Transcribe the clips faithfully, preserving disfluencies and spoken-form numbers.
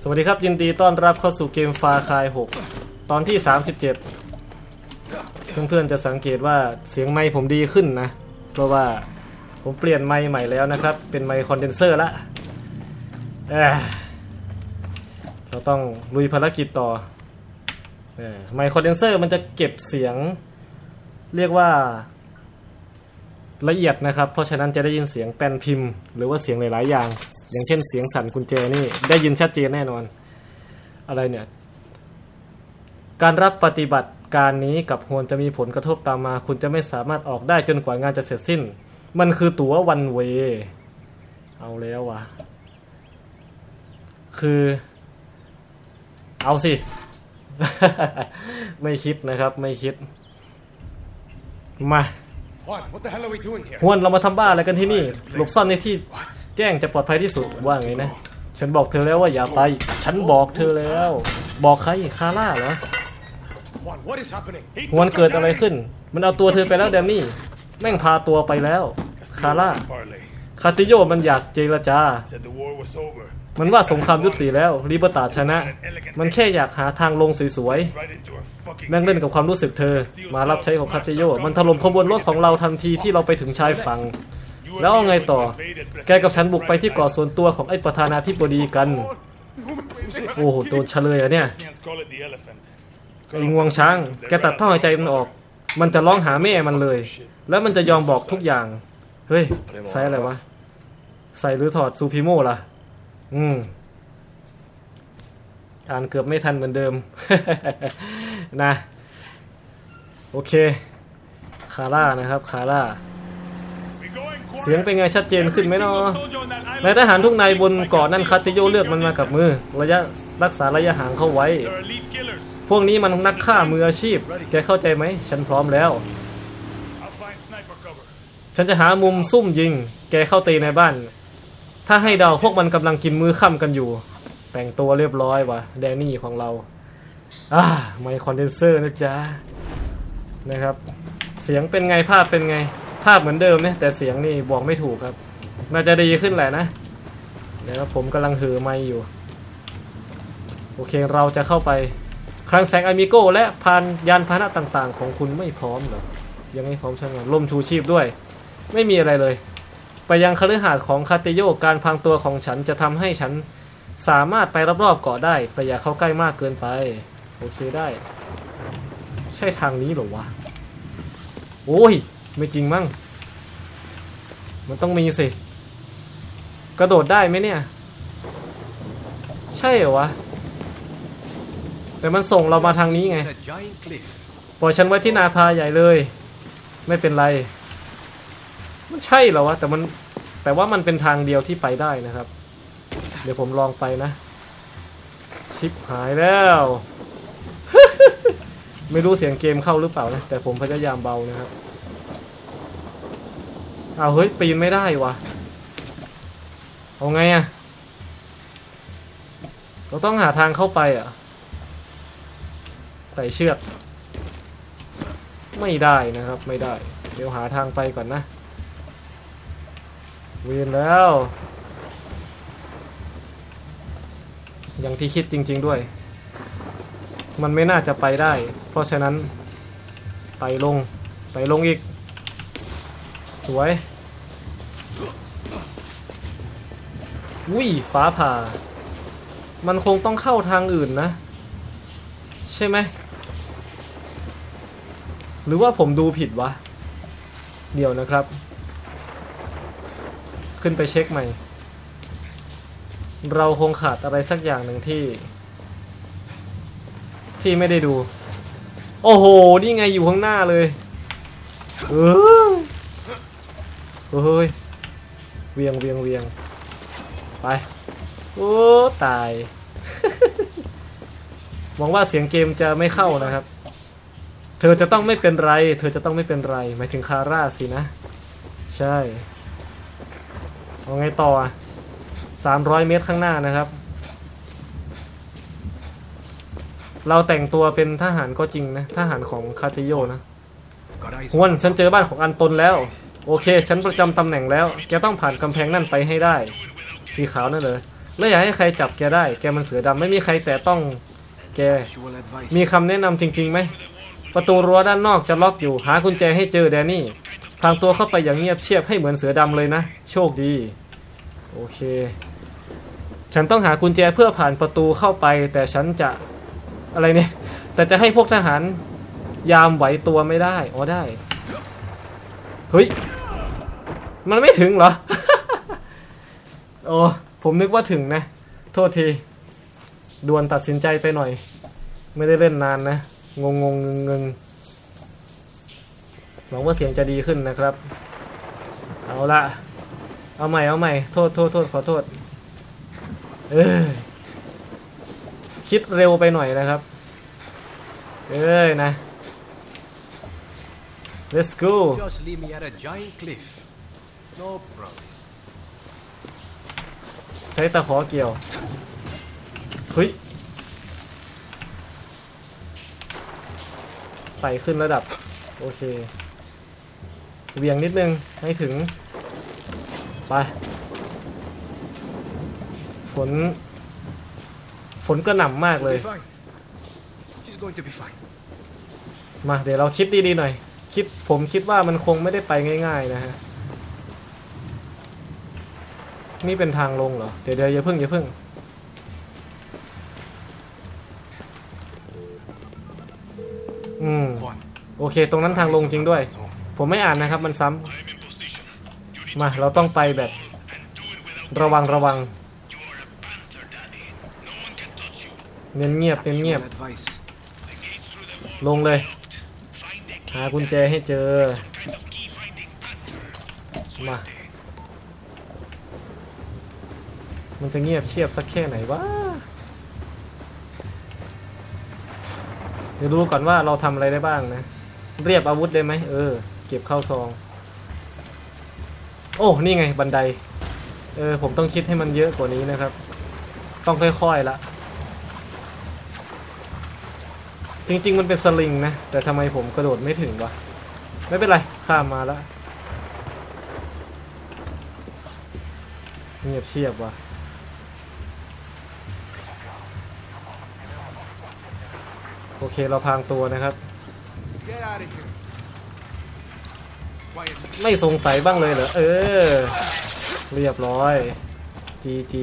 วัสดีครับยินดีต้อนรับเข้าสู่เกมฟาคายหกตอนที่สามสิบเจ็ดเพื่อนๆจะสังเกตว่าเสียงไมค์ผมดีขึ้นนะเพราะว่าผมเปลี่ยนไมค์ใหม่แล้วนะครับเป็นไมค์คอนเดนเซอร์ละเอ้ยเราต้องลุยภารกิจต่อเอ้ยไมค์คอนเดนเซอร์มันจะเก็บเสียงเรียกว่าละเอียดนะครับเพราะฉะนั้นจะได้ยินเสียงแป้นพิมพ์หรือว่าเสียงหลายๆอย่างอย่างเช่นเสียงสั่นกุญแจนี่ได้ยินชัดเจนแน่นอนอะไรเนี่ยการรับปฏิบัติการนี้กับฮวนจะมีผลกระทบตามมาคุณจะไม่สามารถออกได้จนกว่างานจะเสร็จสิ้นมันคือตั๋ววันเวย์เอาแล้ววะคือเอาสิ ไม่คิดนะครับไม่คิดมาฮวนเรามาทำบ้าอะไรกันที่นี่หลบซ่อนในที่แจ้งจะปลอดภัยที่สุดว่าไงนะฉันบอกเธอแล้วว่าอย่าไปฉันบอกเธอแล้วบอกใครคาร่าเหรอฮวนเกิดอะไรขึ้นมันเอาตัวเธอไปแล้วแดนนี่แม่งพาตัวไปแล้วคาร่าคาติโยมันอยากเจรจามันว่าสงครามยุติแล้วลิเบอร์ตาชนะมันแค่อยากหาทางลงสวยๆแม่งเล่นกับความรู้สึกเธอมารับใช้ของคาติโยมันถล่มขบวนรถของเราทันทีที่เราไปถึงชายฝั่งแล้วเอาไงต่อแกกับฉันบุกไปที่เกาะส่วนตัวของไอ้ประธานาธิบดีกันโอ้โหโดนเฉลยอะเนี่ยไอ้งวงช้างแกตัดท่อหายใจมันออกมันจะร้องหาแม่มันเลยแล้วมันจะยอมบอกทุกอย่างเฮ้ยใส่อะไรวะใส่หรือถอดซูพิโม่ล่ะอืมอ่านเกือบไม่ทันเหมือนเดิม นะโอเคคาร่านะครับคาร่าเสียงเป็นไงชัดเจนขึ้นไหมเนาะนายทหารทุกนายบนเกาะนั่นคาติโยเลือกมันมากับมือระยะรักษาระยะห่างเข้าไว้พวกนี้มันนักฆ่ามืออาชีพแกเข้าใจไหมฉันพร้อมแล้วฉันจะหามุมซุ่มยิงแกเข้าตีในบ้านถ้าให้เดาพวกมันกำลังกินมื้อค่ำกันอยู่แต่งตัวเรียบร้อยวะแดนนี่ของเราอ่าไมค์คอนเดนเซอร์นะจ๊ะนะครับเสียงเป็นไงภาพเป็นไงภาพเหมือนเดิมเนี่ยแต่เสียงนี่บอกไม่ถูกครับน่าจะดีขึ้นแหละนะเดี๋ยวผมกำลังถือไมค์อยู่โอเคเราจะเข้าไปคลังแสงอามิโก้และพานยานพาหนะต่างๆของคุณไม่พร้อมเหรอยังไม่พร้อมใช่ไหมลมชูชีพด้วยไม่มีอะไรเลยไปยังคฤหาสน์ของคาติโยการพังตัวของฉันจะทำให้ฉันสามารถไปรอบๆเกาะได้แต่อย่าเข้าใกล้มากเกินไปโอเคได้ใช่ทางนี้เหรอวะโอ้ยไม่จริงมั้งมันต้องมีสิกระโดดได้ไหมเนี่ยใช่เหรอวะแต่มันส่งเรามาทางนี้ไงปล่อยฉันไว้ที่นาพาใหญ่เลยไม่เป็นไรมันใช่เหรอวะแต่มันแต่ว่ามันเป็นทางเดียวที่ไปได้นะครับเดี๋ยวผมลองไปนะชิปหายแล้ว ไม่รู้เสียงเกมเข้าหรือเปล่านะแต่ผมพยายามเบานะครับเอาเฮ้ยปีนไม่ได้วะเอาไงอะเราต้องหาทางเข้าไปอะไต่เชือกไม่ได้นะครับไม่ได้เดี๋ยวหาทางไปก่อนนะเวียนแล้วอย่างที่คิดจริงๆด้วยมันไม่น่าจะไปได้เพราะฉะนั้นไต่ลงไต่ลงอีกสวยอุ้ยฟ้าผ่ามันคงต้องเข้าทางอื่นนะใช่ไหมหรือว่าผมดูผิดวะเดี๋ยวนะครับขึ้นไปเช็คใหม่เราคงขาดอะไรสักอย่างหนึ่งที่ที่ไม่ได้ดูโอ้โหนี่ไงอยู่ข้างหน้าเลยเออเฮ้ยเวียงเวียงเวียงไปโอ้ตาย หวังว่าเสียงเกมจะไม่เข้านะครับเธอจะต้องไม่เป็นไรเธอจะต้องไม่เป็นไรหมายถึงคาร่าสินะใช่เอาไงต่อสามร้อยเมตรข้างหน้านะครับเราแต่งตัวเป็นทหารก็จริงนะทหารของคาติโยนะฮวนฉันเจอบ้านของอันตนแล้วโอเคฉันประจำตำแหน่งแล้วแกต้องผ่านกำแพงนั่นไปให้ได้สีขาวนั่นเลยแล้วอยากให้ใครจับแกได้แกมันเสือดำไม่มีใครแต่ต้องแกมีคำแนะนำจริงๆไหมประตูรั้วด้านนอกจะล็อกอยู่หากุญแจให้เจอแดนนี่พลางตัวเข้าไปอย่างเงียบเชียบให้เหมือนเสือดำเลยนะโชคดีโอเคฉันต้องหากุญแจเพื่อผ่านประตูเข้าไปแต่ฉันจะอะไรเนี่ยแต่จะให้พวกทหารยามไหวตัวไม่ได้อ๋อได้เฮ้ยมันไม่ถึงเหรอ โอ้ผมนึกว่าถึงนะโทษทีด่วนตัดสินใจไปหน่อยไม่ได้เล่นนานนะงงงงงงหวังว่าเสียงจะดีขึ้นนะครับเอาละเอาใหม่เอาใหม่โทษโทษโทษขอโทษเออคิดเร็วไปหน่อยนะครับเอ้ยนะ let's go ใช้ตะขอเกี่ยวเฮ้ยไต่ขึ้นระดับโอเคเวียงนิดนึงให้ถึงไปฝนฝนก็หนำมากเลยมาเดี๋ยวเราคิดดีๆหน่อยคิดผมคิดว่ามันคงไม่ได้ไปง่ายๆนะฮะนี่เป็นทางลงเหรอเดี๋ยวเดี๋ยวอย่าพึ่งอย่าพึ่งอืมโอเคตรงนั้นทางลงจริงด้วยผมไม่อ่านนะครับมันซ้ำมาเราต้องไปแบบระวังระวังเน้นเงียบเน้นเงียบลงเลยหากุญแจให้เจอมามันจะเงียบเชียบสักแค่ไหนวะเดี๋ยวดูก่อนว่าเราทำอะไรได้บ้างนะเรียบอาวุธได้ไหมเออเก็บเข้าซองโอ้นี่ไงบันไดเออผมต้องคิดให้มันเยอะกว่านี้นะครับต้องค่อยๆละจริงๆมันเป็นสลิงนะแต่ทำไมผมกระโดดไม่ถึงวะไม่เป็นไรข้ามมาแล้วเงียบเชียบวะโอเคเราพางตัวนะครับไม่สงสัยบ้างเลยเหรอเออเรียบร้อยจีจี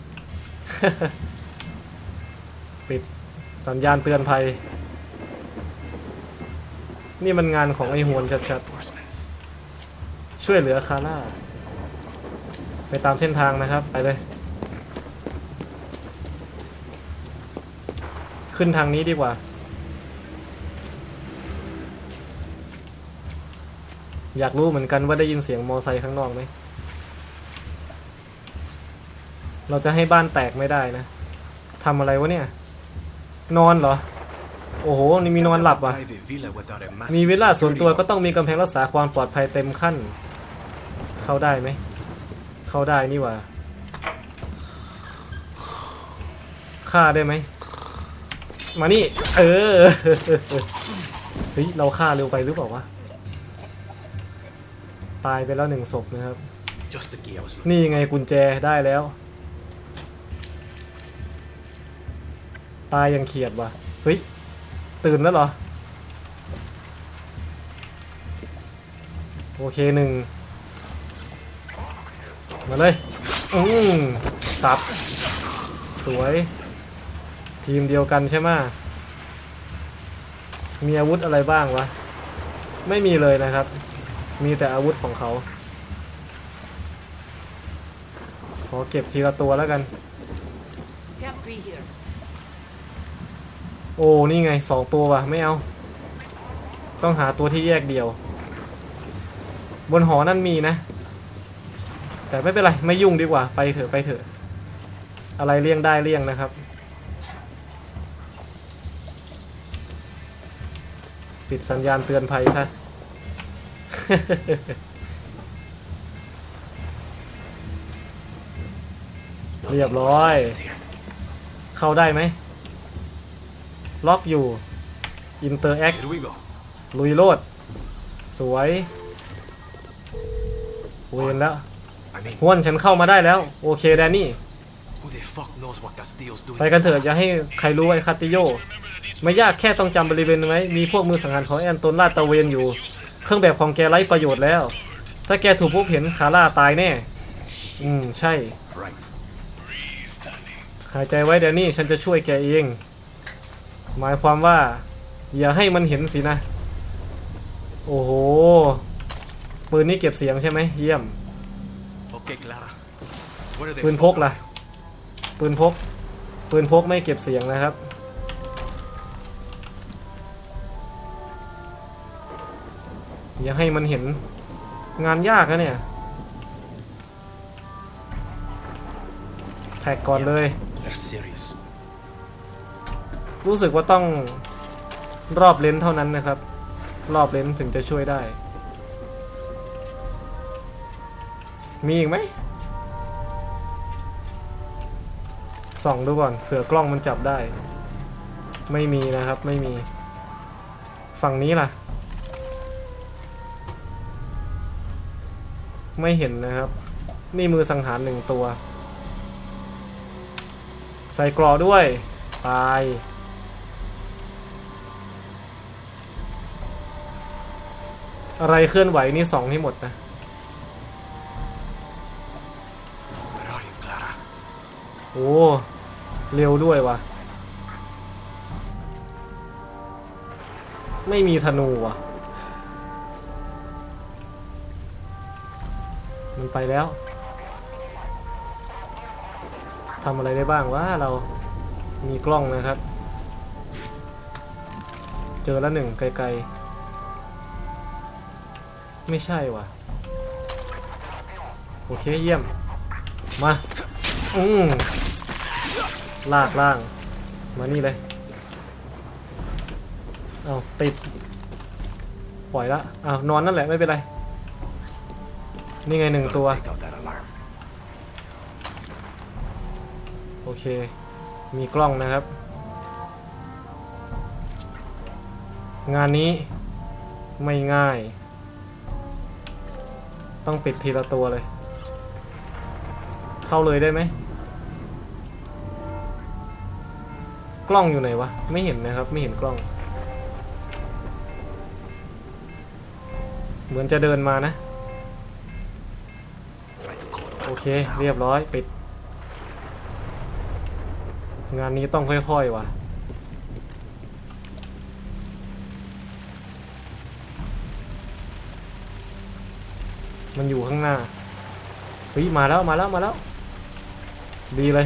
ปิดสัญญาณเตือนภัยนี่มันงานของไอ้ฮวนชัดๆช่วยเหลือคาร่าไปตามเส้นทางนะครับไปเลยขึ้นทางนี้ดีกว่าอยากรู้เหมือนกันว่าได้ยินเสียงมอไซค์ข้างนอกไหมเราจะให้บ้านแตกไม่ได้นะทำอะไรวะเนี่ยนอนเหรอโอ้โหนี่มีนอนหลับอ่ะมีวิลล่าส่วนตัวก็ต้องมีกำแพงรักษาความปลอดภัยเต็มขั้นเข้าได้ไหมเข้าได้นี่หว่าฆ่าได้ไหมมานี่เออเฮ้ยเราฆ่าเร็วไปหรือเปล่าวะตายไปแล้วหนึ่งศพนะครับนี่ไงกุญแจได้แล้วตายยังเขียดว่ะเฮ้ยตื่นแล้วเหรอโอเคหนึ่งมาเลยอืมสับสวยทีมเดียวกันใช่ไหมมีอาวุธอะไรบ้างวะไม่มีเลยนะครับมีแต่อาวุธของเขาขอเก็บทีละตัวแล้วกันโอ้นี่ไงสองตัวว่ะไม่เอาต้องหาตัวที่แยกเดี่ยวบนหอนั่นมีนะแต่ไม่เป็นไรไม่ยุ่งดีกว่าไปเถอะไปเถอะอะไรเลี่ยงได้เลี่ยงนะครับปิดสัญญาณเตือนภัยซะ เรียบร้อยเข้าได้ไหมล็อกอยู่อินเตอร์แอคลุยโลดสวยเวนแล้วห้วนฉันเข้ามาได้แล้วโอเคแดนนี่ไปกันเถอะอย่าให้ใครรู้ไอ้คาติโยไม่ยากแค่ต้องจำบริเวณไว้มีพวกมือสังหารของแอนโตนลาดตระเวนอยู่เครื่องแบบของแกไร้ประโยชน์แล้วถ้าแกถูกพบเห็นคาร่าตายแน่อืมใช่หายใจไว้เดี๋ยวนี้ฉันจะช่วยแกเองหมายความว่าอย่าให้มันเห็นสินะโอ้โหปืนนี้เก็บเสียงใช่ไหมเยี่ยมปืนพกล่ะปืนพกปืนพกไม่เก็บเสียงนะครับอย่าให้มันเห็นงานยากนะเนี่ยแท็กก่อนเลยรู้สึกว่าต้องรอบเลนเท่านั้นนะครับรอบเลนถึงจะช่วยได้มีอีกไหมส่องดูก่อนเผื่อกล้องมันจับได้ไม่มีนะครับไม่มีฝั่งนี้ล่ะไม่เห็นนะครับนี่มือสังหารหนึ่งตัวใส่กรอด้วยตายอะไรเคลื่อนไหวนี่ส่องให้หมดนะโอ้เร็วด้วยวะไม่มีธนูว่ะมันไปแล้วทำอะไรได้บ้างวะเรามีกล้องนะครับเจอแล้วหนึ่งไกลๆไม่ใช่ว่ะโอเคเยี่ยมมาอืมลากล่างมานี่เลยเอาติดปล่อยละเอานอนนั่นแหละไม่เป็นไรนี่ไงหนึ่งตัวโอเคมีกล้องนะครับงานนี้ไม่ง่ายต้องปิดทีละตัวเลยเข้าเลยได้ไหมกล้องอยู่ไหนวะไม่เห็นนะครับไม่เห็นกล้องเหมือนจะเดินมานะโอเคเรียบร้อยปิดงานนี้ต้องค่อยๆว่ะมันอยู่ข้างหน้าเฮ้ยมาแล้วมาแล้วมาแล้วดีเลย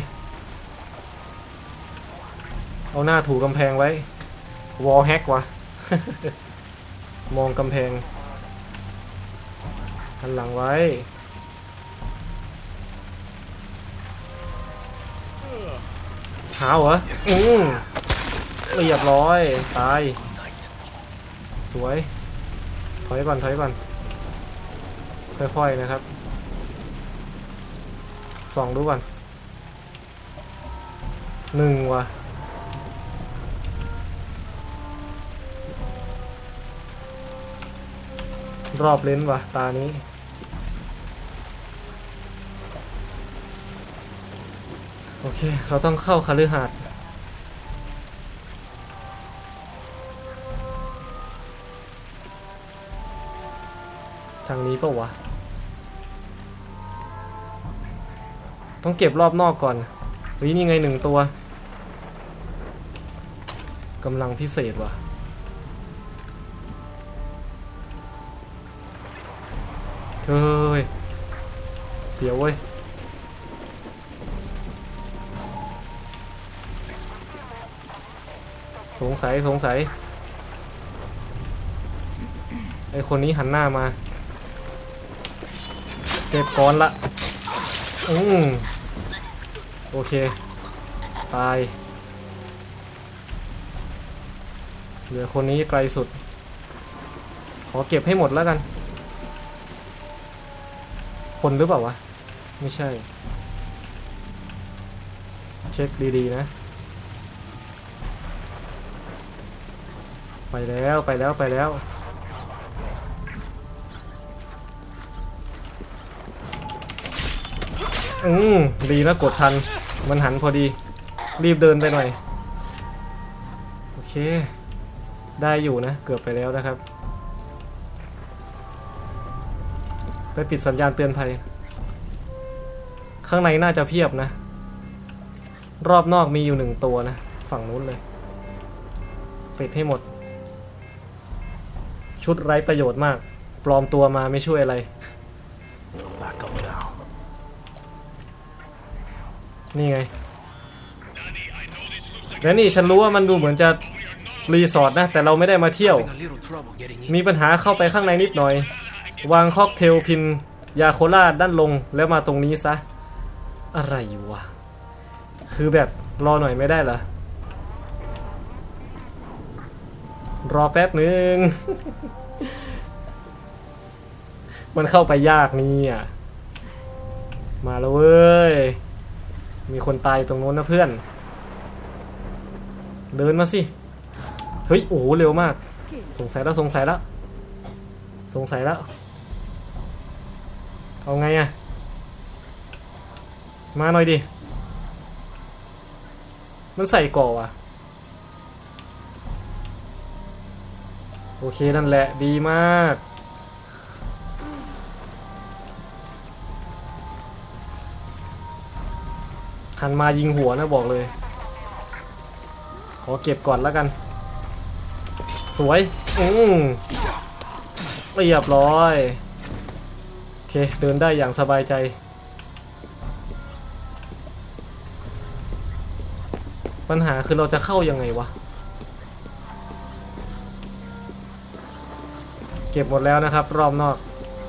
เอาหน้าถูกำแพงไว้วอลแฮกว่ะ มองกำแพงหันหลังไว้หาวเหรออืมเรียบร้อยตายสวยถอยก่อนถอยก่อนค่อยๆนะครับส่องดูก่อนหนึ่งว่ะรอบเลนว่ะตานี้โอเคเราต้องเข้าคฤหาสน์ทางนี้ป่าววะต้องเก็บรอบนอกก่อนเฮ้ยนี่ไงหนึ่งตัวกำลังพิเศษว่ะเฮ้ยเสียวเว้ยสงสัยสงสัยไอคนนี้หันหน้ามาเก็บก้อนละอืมโอเคตายเหลือคนนี้ไกลสุดขอเก็บให้หมดแล้วกันคนหรือเปล่าวะไม่ใช่เช็คดีๆนะไปแล้วไปแล้วไปแล้วอืมดีนะกดทันมันหันพอดีรีบเดินไปหน่อยโอเคได้อยู่นะเกือบไปแล้วนะครับไปปิดสัญญาณเตือนภัยข้างในน่าจะเพียบนะรอบนอกมีอยู่หนึ่งตัวนะฝั่งนู้นเลยปิดให้หมดชุดไร้ประโยชน์มากปลอมตัวมาไม่ช่วยอะไรนี่ไงและนี่ฉันรู้ว่ามันดูเหมือนจะรีสอร์ทนะแต่เราไม่ได้มาเที่ยวมีปัญหาเข้าไปข้างในนิดหน่อยวางค็อกเทลพินยาโคล่าด้านลงแล้วมาตรงนี้ซะอะไรอยู่วะคือแบบรอหน่อยไม่ได้เหรอรอแป๊บนึง มันเข้าไปยากนี่อ่ะมาแล้วเว้ยมีคนตายตรงโน้นนะเพื่อนเดินมาสิเฮ้ยโอ้โหเร็วมากสงสัยแล้วสงสัยแล้วสงสัยแล้วเอาไงอะมาหน่อยดิมันใส่ก่อว่ะโอเคนั่นแหละดีมากหันมายิงหัวนะบอกเลยขอเก็บก่อนแล้วกันสวยอืมเรียบร้อยโอเคเดินได้อย่างสบายใจปัญหาคือเราจะเข้ายังไงวะเก็บหมดแล้วนะครับรอบนอก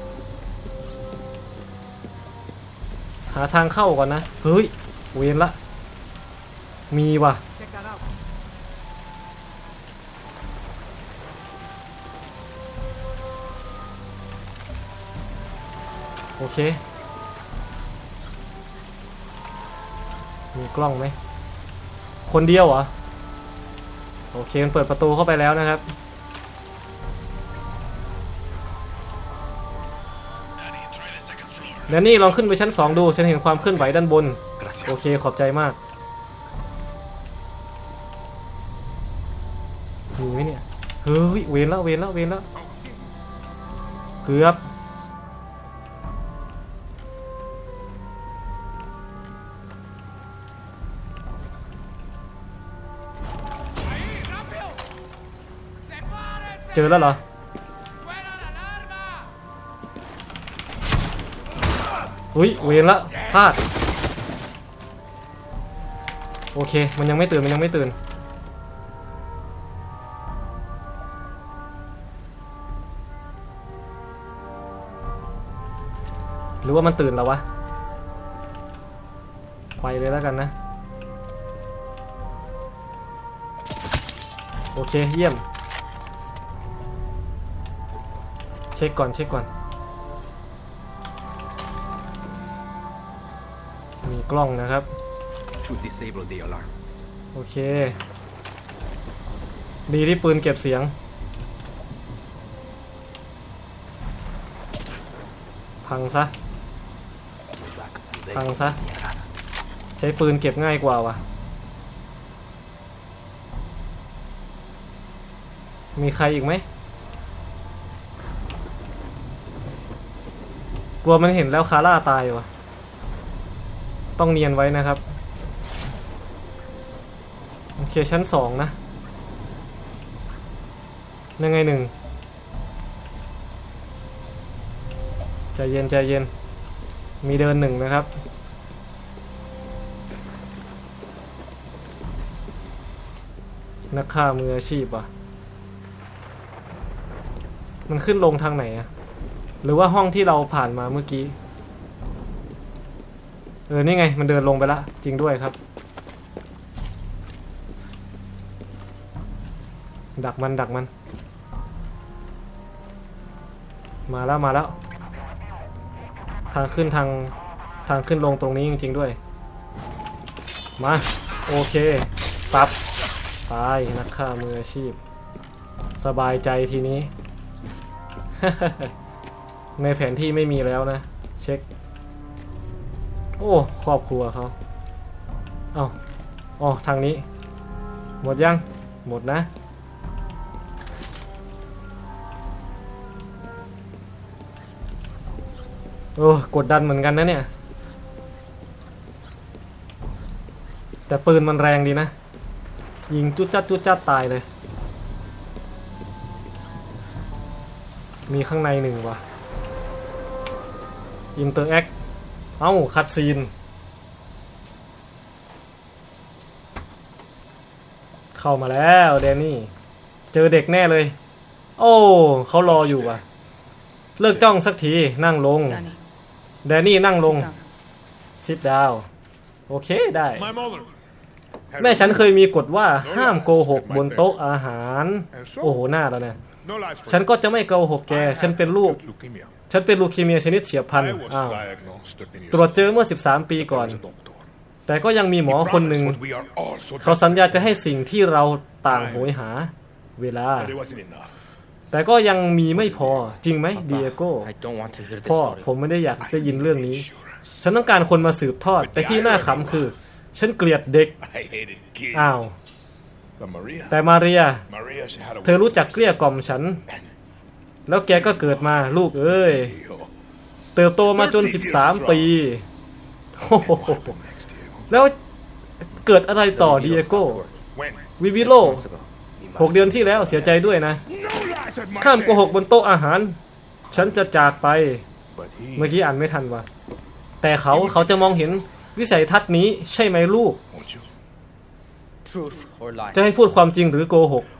หาทางเข้าก่อนนะเฮ้ยเวียนละมีว่ะโอเคมีกล้องไหมคนเดียวเหรอโอเคมันเปิดประตูเข้าไปแล้วนะครับแล้วนี่ลองขึ้นไปชั้นสองดูฉันเห็นความเคลื่อนไหวด้านบนโอเคขอบใจมากมีไหมเนี่ยเฮ้ยเวนแล้วเวนแล้วเวนแล้วเกือบเจอแล้วเหรออุ้ยเวนละพลาดโอเคมันยังไม่ตื่นมันยังไม่ตื่นหรือว่ามันตื่นแล้ววะไปเลยแล้วกันนะโอเคเยี่ยมเช็คก่อนเช็คก่อนมีกล้องนะครับโอเคดีที่ปืนเก็บเสียงพังซะพังซะใช้ปืนเก็บง่ายกว่าวะมีใครอีกไหมกลัวมันเห็นแล้วคาร่าตายวะต้องเนียนไว้นะครับโอเคชั้นสองนะยังไงหนึ่งใจเย็นใจเย็นมีเดินหนึ่งนะครับนักฆ่ามืออาชีพอ่ะมันขึ้นลงทางไหนอะหรือว่าห้องที่เราผ่านมาเมื่อกี้เออนี่ไงมันเดินลงไปละจริงด้วยครับดักมันดักมันมาแล้วมาแล้วทางขึ้นทางทางขึ้นลงตรงนี้จริงๆด้วยมาโอเคปั๊บตายนักฆ่ามืออาชีพสบายใจทีนี้ ในแผนที่ไม่มีแล้วนะเช็คโอ้ครอบครัวเขาเอาอ๋อทางนี้หมดยังหมดนะโอ้กดดันเหมือนกันนะเนี่ยแต่ปืนมันแรงดีนะยิงจุดจัดจุดจัดตายเลยมีข้างในหนึ่งว่ะอินเตอร์แอคเอ้าคัดซีนเข้ามาแล้วแดนนี่เจอเด็กแน่เลยโอ้เขารออยู่ว่ะเลิกจ้องสักทีนั่งลงแดนนี่นั่งลงซิทดาวโอเคได้แม่ฉันเคยมีกฎว่าห้ามโกหกบนโต๊ะอาหารโอ้โหหน้าแล้วนะฉันก็จะไม่โกหกแกฉันเป็นลูกฉันเป็นลูคีเมียชนิดเฉียบพลันอ้าวตรวจเจอเมื่อสิบสามปีก่อนแต่ก็ยังมีหมอคนหนึ่งเขาสัญญาจะให้สิ่งที่เราต่างโหยหาเวลาแต่ก็ยังมีไม่พอจริงไหมเดียโก้พ่อผมไม่ได้อยากได้ยินเรื่องนี้ฉันต้องการคนมาสืบทอดแต่ที่น่าขำคือฉันเกลียดเด็กอ้าวแต่มาเรียเธอรู้จักเกลี้ยกล่อมฉันแล้วแกก็เกิดมาลูกเอ้ยเติบโตมาจนสิบสามปีแล้วเกิดอะไรต่อเดียโก้วิวิโลหกเดือนที่แล้วเสียใจด้วยนะข้ามโกหกบนโต๊ะอาหารฉันจะจากไปเมื่อกี้อ่านไม่ทันว่ะแต่เขาเขาจะมองเห็นวิสัยทัศน์นี้ใช่ไหมลูกจะให้พูดความจริงหรือโกหก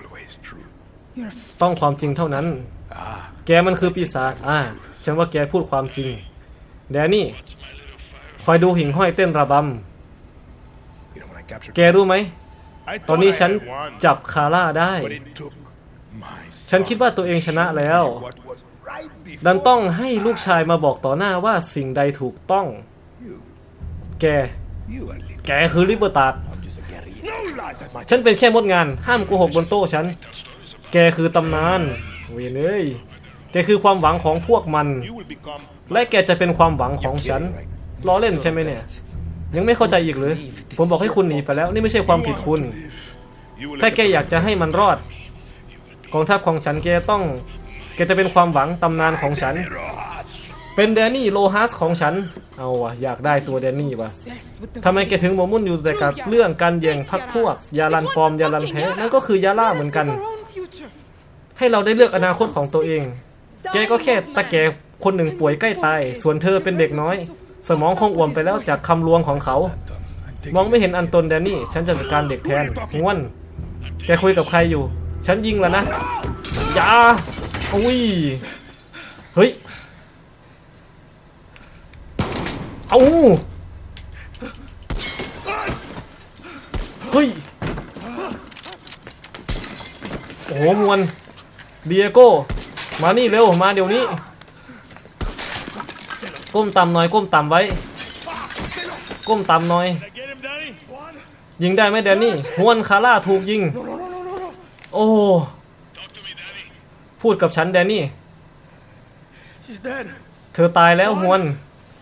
ต้องความจริงเท่านั้นแกมันคือปีศาจอ่าฉันว่าแกพูดความจริงแดนนี่คอยดูหิ่งห้อยเต้นระบำแกรู้ไหมตอนนี้ฉันจับคาร่าได้ฉันคิดว่าตัวเองชนะแล้วดันต้องให้ลูกชายมาบอกต่อหน้าว่าสิ่งใดถูกต้องแกแกคือลิเบอร์ตาดฉันเป็นแค่มดงานห้ามโกหกบนโต๊ะฉันแกคือตำนานเว้ยเอ้ยแกคือความหวังของพวกมันและแกจะเป็นความหวังของฉันล้อเล่นใช่ไหมเนี่ยยังไม่เข้าใจอีกหรือผมบอกให้คุณหนีไปแล้วนี่ไม่ใช่ความผิดคุณถ้าแกอยากจะให้มันรอดกองทัพของฉันแกต้องแกจะเป็นความหวังตำนานของฉันเป็นแดนนี่โลฮัสของฉันเอาวะอยากได้ตัวแดนนี่วะทำไมแกถึงหมกมุ่นอยู่แต่กับเรื่องการแย่งพักพวกยาลันปลอมยาลันแท้นั่นก็คือยาล่าเหมือนกันให้เราได้เลือกอนาคตของตัวเองแกก็แค่ตาแกคนหนึ่งป่วยใกล้ตายส่วนเธอเป็นเด็กน้อยสมองคงอ่วมไปแล้วจากคำลวงของเขามองไม่เห็นอันตนแดนนี่ฉันจะจัดการเด็กแทนง่วนแกคุยกับใครอยู่ฉันยิงแล้วนะอย่าอุ้ยเฮ้ยเอาเฮ้ยโอ้โหมวนเดียโก้มานี่เร็วมาเดี๋ยวนี้ก้มต่ำหน่อยก้มต่ำไว้ก้มต่ำหน่อยยิงได้ไหมแดนนี่ฮวนคาร่าถูกยิงโอ้พูดกับฉันแดนนี่เธอตายแล้วฮวน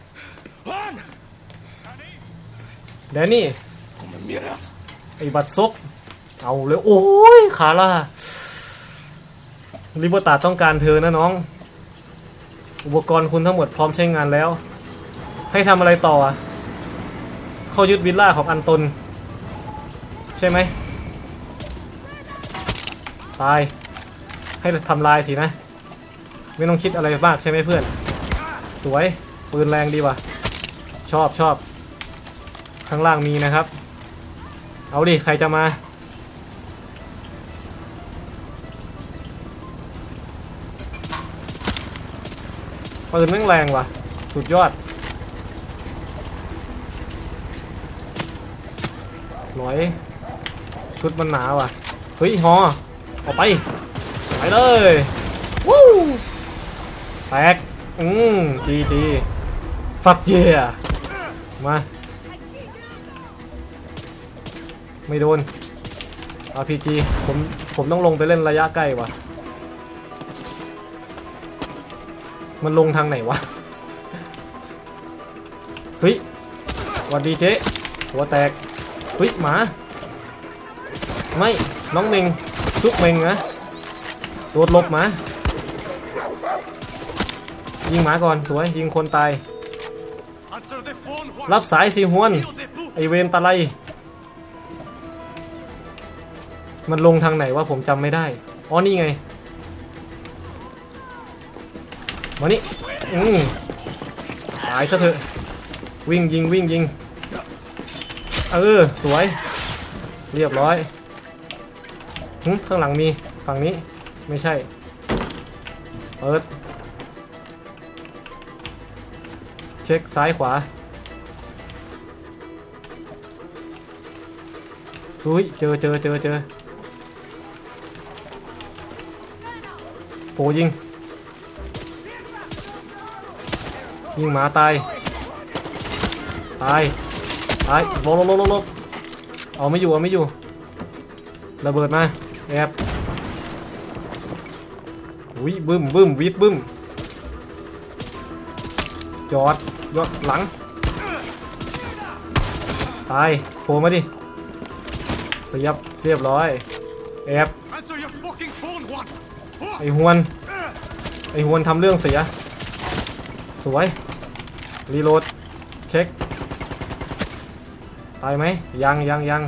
แดนนี่ไอ้บัดซบเอาเลยโอ้ยคาร่าลิเบอร์ตาต้องการเธอนะน้องอุปกรณ์คุณทั้งหมดพร้อมใช้งานแล้วให้ทำอะไรต่อเขายึดวิลล่าของอันตนใช่ไหมตายให้ทำลายสินะไม่ต้องคิดอะไรมากใช่ไหมเพื่อนสวยปืนแรงดีว่ะชอบชอบข้างล่างมีนะครับเอาดิใครจะมาปืนแม่งแรงว่ะสุดยอดหน่อยชุดมันหนาว่ะเฮ้ยฮอออกไปไปเลยวู้แตกอืมจีจีฟักเย่มาไม่โดน อาร์ พี จี ผมผมต้องลงไปเล่นระยะใกล้ว่ะมันลงทางไหนวะเฮ้ยสวัสดีเจ๊หัวแตกเฮ้ยหมาไม่น้องเมงชุกเมงนะโดดหลบหมายิงหมาก่อนสวยยิงคนตายรับสายสีหวนไอเวนตะไลมันลงทางไหนวะผมจำไม่ได้อ๋อนี่ไงมานี่อืมตายซะเถอะวิ่งยิงวิ่งยิงเออสวยเรียบร้อยข้างหลังมีฝั่งนี้ไม่ใช่เปิดเช็คซ้ายขวาอุ้ยเจอเจอเจอเจอโผยิงยิงหมาตายตายตายลบลบลบลบเอาไม่อยู่เอาไม่อยู่ระเบิดมาแอบวิบึ้มบึ้มวิดบึ้มยอดยอดหลังตายโผล่มาดิเสียบเรียบร้อยแอบไอฮวนไอฮวนทำเรื่องเสียสวยรีโหลดเช็คตายไหมยังยังยัง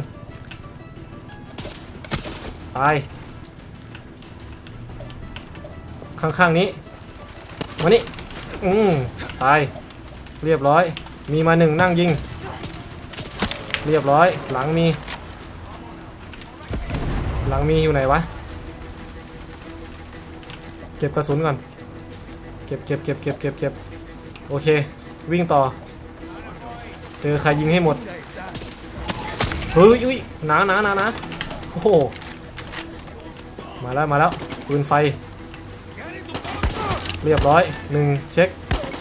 ตายข้างๆนี้มานี่อืมตายเรียบร้อยมีมาหนึ่งนั่งยิงเรียบร้อยหลังมีหลังมีอยู่ไหนวะเก็บกระสุนก่อนเก็บเก็บเก็บเก็บเก็บเก็บโอเควิ่งต่อเจอใครยิงให้หมดเฮ้ยอุ้ยหนาหนาหนาหนาโอ้โหมาแล้วมาแล้วปืนไฟเรียบร้อยหนึ่งเช็ค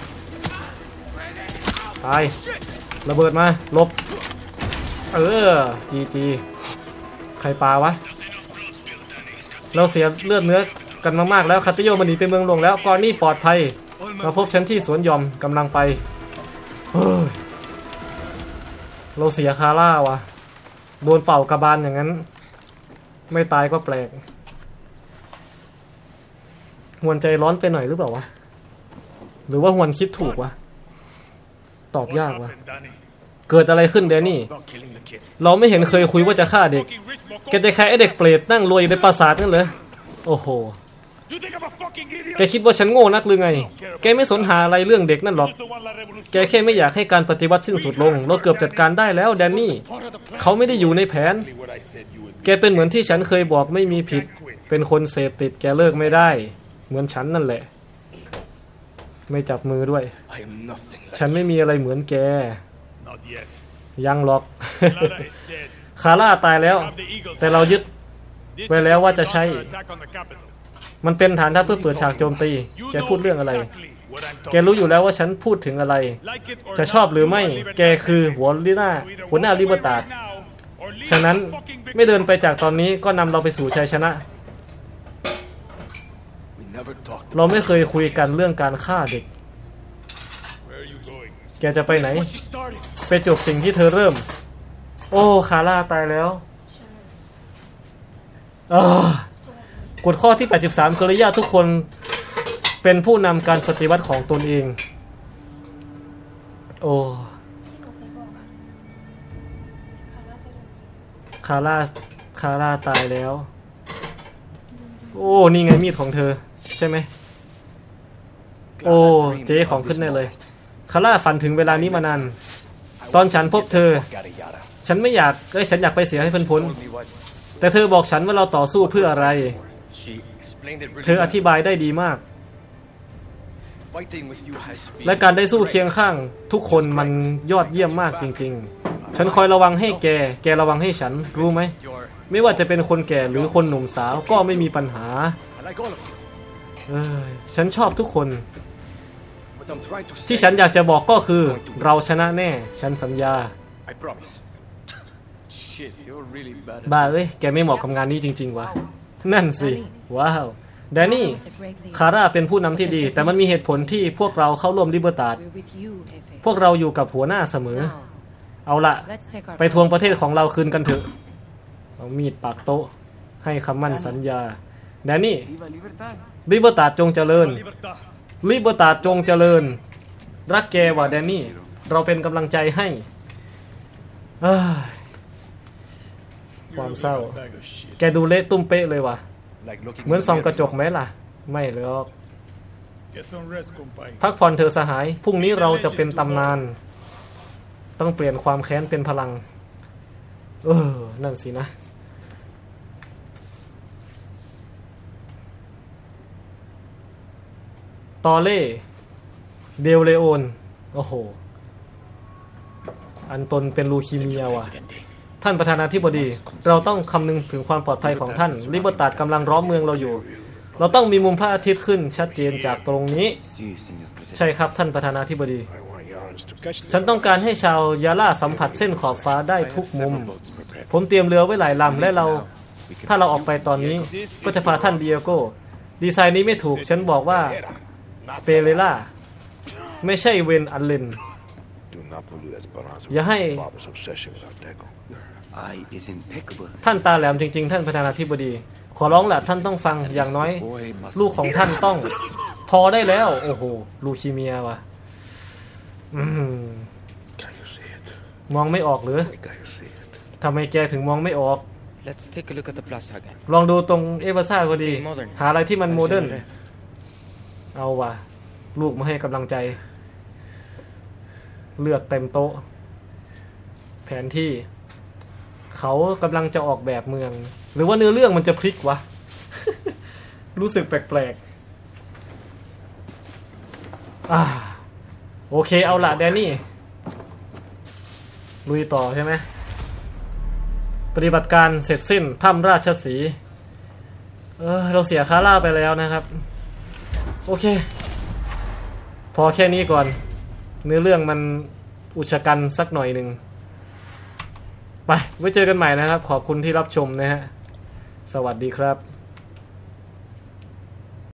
ตายระเบิดมาลบเออจีจีใครปาวะเราเสียเลือดเนื้อกันมากๆแล้วคาติโยมันหนีไปเมืองหลวงแล้วก่อนนี่ปลอดภัยมาพบฉันที่สวนหย่อมกำลังไปเฮ้ยเราเสียคาร่าวะโดนเป่ากระบาลอย่างนั้นไม่ตายก็แปลกหวนใจร้อนไปหน่อยหรือเปล่าวะหรือว่าหวนคิดถูกวะตอบยากวะเกิดอะไรขึ้นแดนนี่เราไม่เห็นเคยคุยว่าจะฆ่าเด็กแกจะแค่ไอเด็กเปรตนั่งรวยในปราสาทนั่นเหรอโอ้โหแกคิดว่าฉันโง่นักหรือไงแกไม่สนหาอะไรเรื่องเด็กนั่นหรอกแกแค่ไม่อยากให้การปฏิวัติสิ้นสุดลงเราเกือบจัดการได้แล้วแดนนี่เขาไม่ได้อยู่ในแผนแกเป็นเหมือนที่ฉันเคยบอกไม่มีผิดเป็นคนเสพติดแกเลิกไม่ได้เหมือนฉันนั่นแหละไม่จับมือด้วยฉันไม่มีอะไรเหมือนแกยังหรอกคาร่าตายแล้วแต่เรายึดไว้แล้วว่าจะใช้มันเป็นฐานทัพเพื่อเปิดฉากโจมตีแกพูดเรื่องอะไรแกรู้อยู่แล้วว่าฉันพูดถึงอะไรจะชอบหรือไม่แกคือหัวลิน่าหัวหน้าลิเบอร์ตาดฉะนั้นไม่เดินไปจากตอนนี้ก็นำเราไปสู่ชัยชนะเราไม่เคยคุยกันเรื่องการฆ่าเด็กแกจะไปไหนไปจบสิ่งที่เธอเริ่มโอ้คาร่าตายแล้วกฎข้อที่แปดสิบสามกริยาทุกคนเป็นผู้นำการปฏิวัติของตนเองโอ้คาร่าคาร่าตายแล้วโอ้นี่ไงมีดของเธอใช่ไหมโอ้เจ๊ของขึ้นแน่เลยคาร่าฝันถึงเวลานี้มานานตอนฉันพบเธอฉันไม่อยากเอ้ยฉันอยากไปเสียให้พ้นพ้นแต่เธอบอกฉันว่าเราต่อสู้เพื่ออะไรเธออธิบายได้ดีมากและการได้สู้เคียงข้างทุกคนมันยอดเยี่ยมมากจริงๆฉันคอยระวังให้แกแกระวังให้ฉันรู้ไหมไม่ว่าจะเป็นคนแก่หรือคนหนุ่มสาวก็ไม่มีปัญหาเออฉันชอบทุกคนที่ฉันอยากจะบอกก็คือเราชนะแน่ฉันสัญญาบ้าเอ้ยแกไม่เหมาะกับงานนี้จริงๆวะนั่นสิว้าวแดนนี่คาร่าเป็นผู้นำที่ดีแต่มันมีเหตุผลที่พวกเราเข้าร่วมลิเบอร์ตาดพวกเราอยู่กับหัวหน้าเสมอเอาละไปทวงประเทศของเราคืนกันเถอะเอามีดปากโต๊ะให้คำมั่นสัญญาแดนนี่ลิเบอร์ตาจงเจริญลิเบอร์ตาจงเจริญรักแกว่ะแดนนี่เราเป็นกำลังใจให้ความเศร้าแกดูเละตุ้มเป๊ะเลยว่ะเหมือนส่องกระจกไหมล่ะไม่หรอกพักผ่อนเธอสหายพรุ่งนี้เราจะเป็นตำนานต้องเปลี่ยนความแค้นเป็นพลังเออนั่นสินะตอเล่เดลเลโอนโอ้โหอันตนเป็นลูคีเมียว่ะท่านประธานาธิบดีเราต้องคำนึงถึงความปลอดภัยของท่านลิเบอร์ตาดกำลังล้อมเมืองเราอยู่เราต้องมีมุมพระอาทิตย์ขึ้นชัดเจนจากตรงนี้ใช่ครับท่านประธานาธิบดีฉันต้องการให้ชาวยาล่าสัมผัสเส้นขอบฟ้าได้ทุกมุมผมเตรียมเรือไว้หลายลำและเราถ้าเราออกไปตอนนี้ก็จะพาท่านเบียโก้ดีไซน์นี้ไม่ถูกฉันบอกว่าเปเรล่าไม่ใช่เวนอัลเลนอย่าให้ท่านตาแหลมจริงๆท่านประธานาธิบดีขอร้องแหละท่านต้องฟังอย่างน้อยลูกของท่านต้องพอได้แล้วโอ้โหลูคีเมียวะมองไม่ออกหรือทำไมแกถึงมองไม่ออกลองดูตรงเอเวอร์ซ่าก็ดีหาอะไรที่มันโมเดิร์นเอาว่ะลูกมาให้กำลังใจเลือดเต็มโต๊ะแผนที่เขากำลังจะออกแบบเมืองหรือว่าเนื้อเรื่องมันจะพลิกวะ รู้สึกแปลกๆอ่าโอเคเอาละแดนนี่ลุยต่อใช่ไหมปฏิบัติการเสร็จสิ้นถ้ำราชสีห์เออเราเสียคาร่าไปแล้วนะครับโอเคพอแค่นี้ก่อนเนื้อเรื่องมันอุชกันสักหน่อยหนึ่งไปไว้เจอกันใหม่นะครับขอบคุณที่รับชมนะฮะสวัสดีครับ